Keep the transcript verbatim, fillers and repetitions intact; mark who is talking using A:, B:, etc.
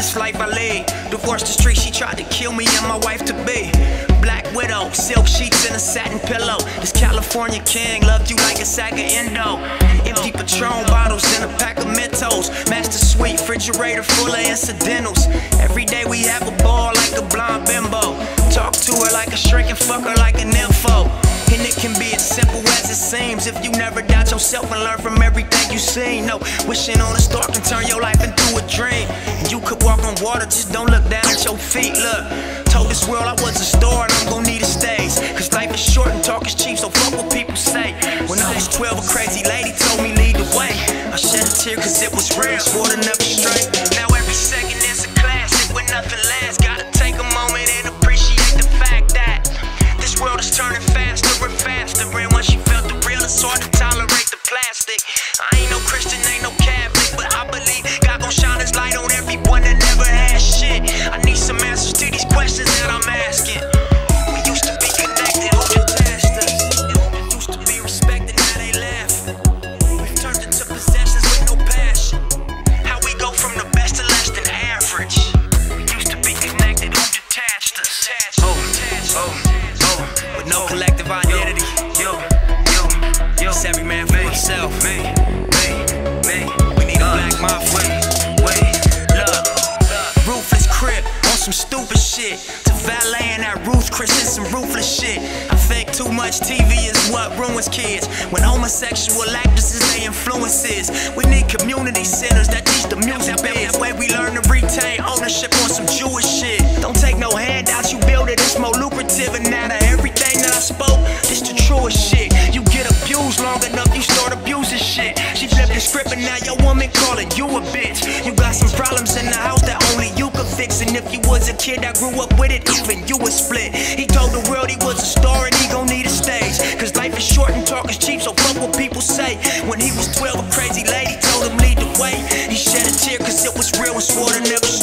A: best life I lead. Divorced the street, she tried to kill me and my wife to be. Black widow, silk sheets and a satin pillow. This California king loved you like a sack of Indo. Empty Patron bottles and a pack of Mentos. Master suite, refrigerator full of incidentals. Every day we have a ball like a blonde bimbo. Talk to her like a shrink and fuck her like an info. And it can be as simple as it seems if you never doubt yourself and learn from everything you see. No, wishing on a star can turn your life into a dream. And you could walk on water, just don't look down at your feet. Look, told this world I was a star and I'm gonna need a stage. Cause life is short and talk is cheap, so fuck what people say. When I was twelve, a crazy lady told me lead the way. I shed a tear cause it was real, swore to never stray. Now every second is a classic with nothing lasts. Gotta take a moment and appreciate the fact that this world is turning faster and faster. And once you felt the real, it's hard to tolerate the plastic. I ain't no Christian, ain't no Catholic, but I believe God gon' shine his light on everyone that never had shit. I need some answers to these questions that I'm asking. We used to be connected, who detached us? Used to be respected, now they laughing. We've turned into possessions with no passion. How we go from the best to less than average. We used to be connected, who detached us? Oh, oh, oh, with no collective identity. Yo, yo, yo, it's every man for himself. Me, me, me. We need a black mafia. Wait, look, ruthless crip on some stupid shit. To valeting that Ruth Chris is some ruthless shit. I think too much T V is what ruins kids. When homosexual actresses they influences. We need community centers that teach the music biz. That way we learn to retain ownership on some Jewish shit. Don't take no handouts, you build it, it's more lucrative. And out of everything that I spoke, this the truest shit. You get abused long enough, you start abusing shit. She flipped the script and now your woman calling you a bitch. You got some problems in the house that only you could fix. And if you was a kid that grew up with it, even you would split. He told the world he was a star and he gon' need a stage. Cause life is short and talk is cheap, so fuck what people say. When he was twelve, a crazy lady told him lead the way. He shed a tear cause it was real and swore to never